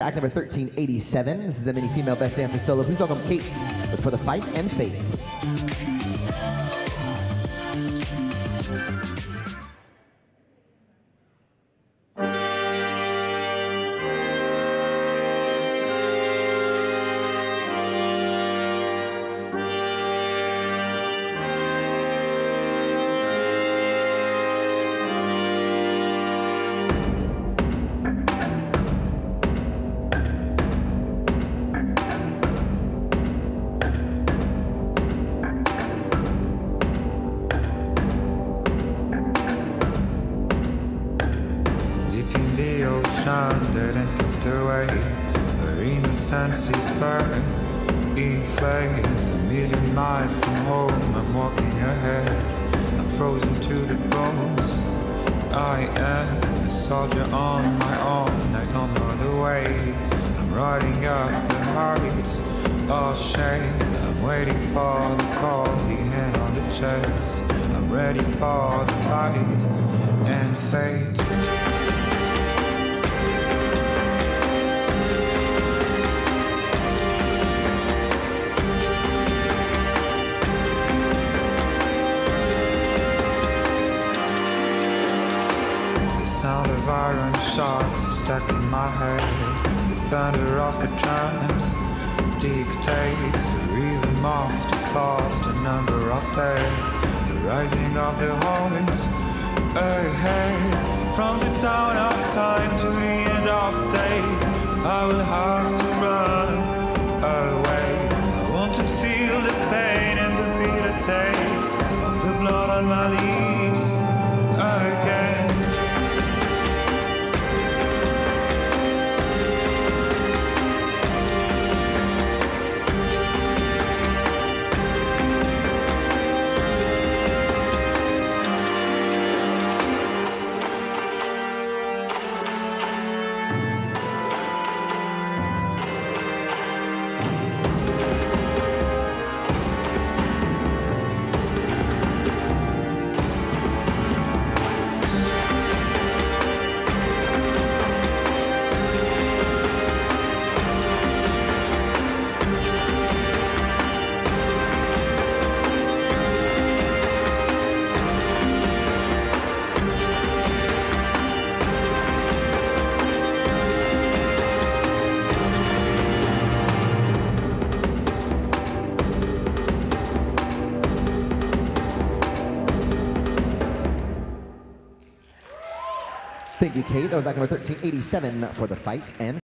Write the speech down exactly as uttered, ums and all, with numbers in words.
act number thirteen eighty-seven. This is a mini female best dancer solo. Please welcome Kate with For the Fight and Fate. The ocean dead and cast away, where innocence burn in flames. A million miles from home, I'm walking ahead, I'm frozen to the bones. I am a soldier on my own, I don't know the way. I'm riding up the heights of shame. I'm waiting for the call, the hand on the chest. I'm ready for the fight and fate. Sound of iron shocks stuck in my head. The thunder of the drums dictates the rhythm of the falls, the number of days, the rising of the horns ahead. From the dawn of time to the end of days, I will have to run away. I want to feel the pain and the bitter taste of the blood on my lips again. Thank you, Kate. That was act number thirteen eighty-seven for the fight and